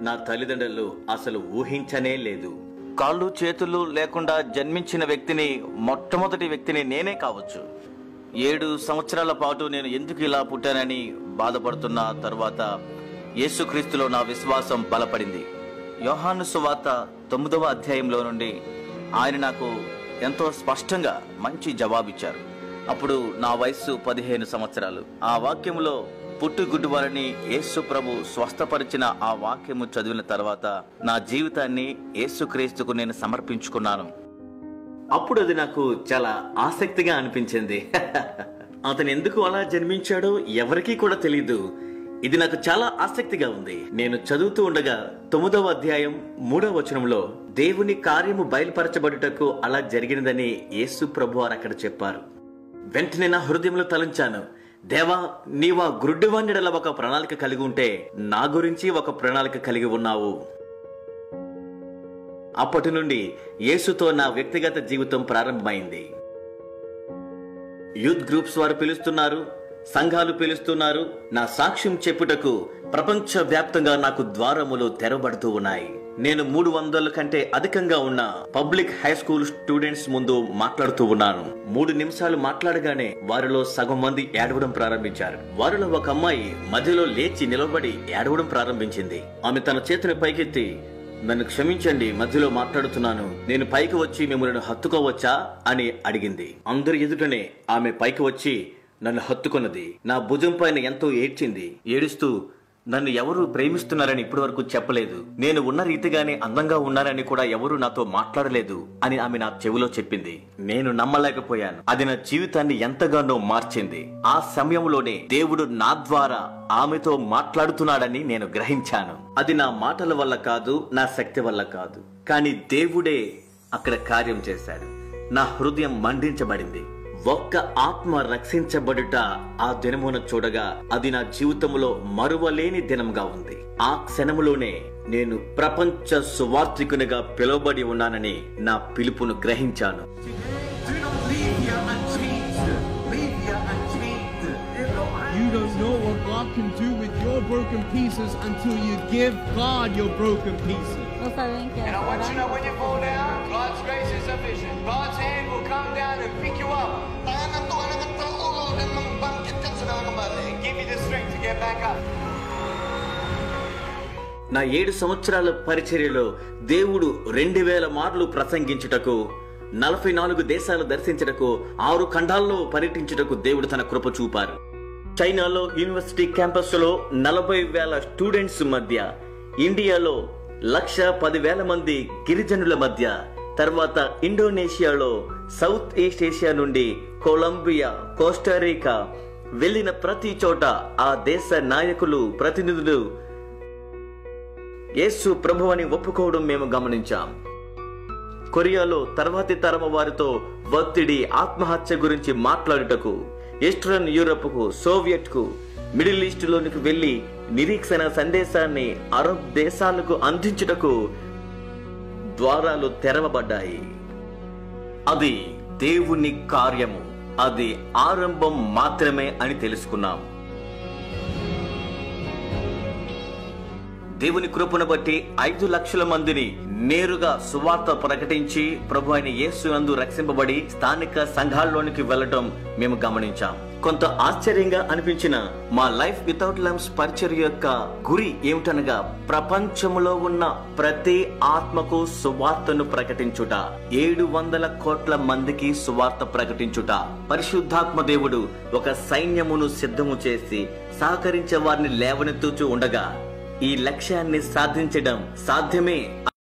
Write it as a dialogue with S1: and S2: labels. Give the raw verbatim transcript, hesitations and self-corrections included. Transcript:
S1: నా తల్లిదండ్రులు అసలు ఊహించనే లేదు. కాళ్ళు చేతులు లేకుండా జన్మించిన వ్యక్తిని, మొట్టమొదటి వ్యక్తిని నేనే కావచ్చు. ఏడు సంవత్సరాల పాటు నేను ఎందుకు ఇలా పుట్టానని బాధపడుతున్న తర్వాత యేసుక్రీస్తులో నా విశ్వాసం బలపడింది. యోహాను సువార్త తొమ్మిదవ అధ్యాయంలో నుండి ఆయన నాకు ఎంతో స్పష్టంగా మంచి జవాబిచ్చారు. అప్పుడు నా వయస్సు పదిహేను సంవత్సరాలు. ఆ వాక్యములో పుట్టు గుడ్డివారిని యేసు ప్రభు స్వస్థపరిచిన ఆ వాక్యము చదివిన తర్వాత నా జీవితాన్ని యేసుక్రీస్తుకు నేను సమర్పించుకున్నాను. అప్పుడు అది నాకు చాలా ఆసక్తిగా అనిపించింది. అతను ఎందుకు అలా జన్మించాడో ఎవరికీ కూడా తెలియదు. ఇది నాకు చాలా ఆసక్తిగా ఉంది. నేను చదువుతూ ఉండగా తొమ్మిదవ అధ్యాయం మూడవ వచనంలో దేవుని కార్యము బయలుపరచబడుటకు అలా జరిగినదని యేసు ప్రభు వారు అక్కడ చెప్పారు. వెంటనే నా హృదయంలో తలంచాను, దేవా, నీవా గుడ్డివాణ్ణిడల ఒక ప్రణాళిక కలిగి ఉంటే నా గురించి ఒక ప్రణాళిక కలిగి ఉన్నావు. అప్పటి నుండి యేసుతో నా వ్యక్తిగత జీవితం ప్రారంభమైంది. యూత్ గ్రూప్స్ వారు పిలుస్తున్నారు, సంఘాలు పిలుస్తున్నారు. నా సాక్ష్యం చెప్పుటకు ప్రపంచ వ్యాప్తంగా నాకు ద్వారములు తెరవబడుతూ ఉన్నాయి. నేను మూడు వందల కంటే అధికంగా ఉన్న పబ్లిక్ హై స్కూల్ స్టూడెంట్స్ ముందు మాట్లాడుతూ ఉన్నాను. మూడు నిమిషాలు మాట్లాడగానే వారిలో సగం మంది ఏడవడం ప్రారంభించారు. వారిలో ఒక అమ్మాయి మధ్యలో లేచి నిలబడి ఏడవడం ప్రారంభించింది. ఆమె తన చేతిని పైకెత్తి, నన్ను క్షమించండి, మధ్యలో మాట్లాడుతున్నాను, నేను పైకి వచ్చి మిమ్మల్ని హత్తుకోవచ్చా అని అడిగింది. అందరి ఎదుటనే ఆమె పైకి వచ్చి నన్ను హత్తుకున్నది. నా భుజం పైన ఎంతో ఏడ్చింది. ఏడుస్తూ, నన్ను ఎవరు ప్రేమిస్తున్నారని ఇప్పటి వరకు చెప్పలేదు, నేను ఉన్న రీతిగానే అందంగా ఉన్నానని కూడా ఎవరు నాతో మాట్లాడలేదు అని ఆమె నా చెవిలో చెప్పింది. నేను నమ్మలేకపోయాను. అది నా జీవితాన్ని ఎంతగానో మార్చింది. ఆ సమయంలోనే దేవుడు నా ద్వారా ఆమెతో మాట్లాడుతున్నాడని నేను గ్రహించాను. అది నా మాటల వల్ల కాదు, నా శక్తి వల్ల కాదు, కానీ దేవుడే అక్కడ కార్యం చేశాడు. నా హృదయం మండించబడింది. ఒక్క ఆత్మ రక్షించబడుట ఆ దినమున చూడగా అది నా జీవితంలో మరువలేని దినంగా ఉంది. ఆ క్షణములోనే నేను ప్రపంచ సువార్థికునిగా పిలువబడి ఉన్నానని నా పిలుపును గ్రహించాను.
S2: You don't know what God can do with your broken pieces until you give God your broken pieces.
S3: And I want you to know when you fall down, God's grace is sufficient. God's hand will come down and pick you up. And give you the strength to get back up.
S1: నా ఏడు సంవత్సరాల పరిచర్యలో దేవుడు రెండు వేల మార్లు ప్రసంగించుటకు, నలభై నాలుగు దేశాలు దర్శించుటకు, ఆరు ఖండాల్లో పర్యటించుటకు దేవుడు తన కృప చూపారు. చైనాలో యూనివర్సిటీ క్యాంపస్ లో నలభై వేల స్టూడెంట్స్ మధ్య, ఇండియాలో లక్ష పదివేల మంది గిరిజనుల మధ్య, తర్వాత ఇండోనేషియాలో, సౌత్ ఈస్ట్ ఏషియా నుండి కొలంబియా, కోస్టారికా వెళ్లిన ప్రతి చోట ఆ దేశ నాయకులు, ప్రతినిధులు యేసు ప్రభువని ఒప్పుకోవడం మేము గమనించాం. కొరియాలో తర్వాతి తరమ వారితో ఒత్తిడి, ఆత్మహత్య గురించి మాట్లాడుటకు, ఈస్టర్న్ యూరప్ కు, సోవియట్ కు, మిడిల్ ఈస్ట్ లోనికి వెళ్లి నిరీక్షణ సందేశాన్ని అరబ్ దేశాలకు అందించుటకు ద్వారాలు తెరవబడ్డాయి. అది దేవుని కార్యము, అది ఆరంభం మాత్రమే అని తెలుసుకున్నాం. దేవుని కృపను బట్టి ఐదు లక్షల మందిని నేరుగా సువార్త ప్రకటించి ప్రభు అయిన యేసు నందు రక్షింపబడి స్థానిక సంఘాల్లోనికి వెళ్లడం మేము గమనించాం. కొంత ఆశ్చర్యంగా అనిపించిన మా లైఫ్ వితౌట్ లంప్స్ పరిచర్య యొక్క గురి ఏమిటనగా ప్రపంచములో ఉన్న ప్రతి ఆత్మకు సువార్తను ప్రకటించుట, ఏడు వందల కోట్ల మందికి సువార్త ప్రకటించుట. పరిశుద్ధాత్మ దేవుడు ఒక సైన్యమును సిద్ధము చేసి సహకరించే వారిని లేవనెత్తుచూ ఉండగా ఈ లక్ష్యాన్ని సాధించడం సాధ్యమే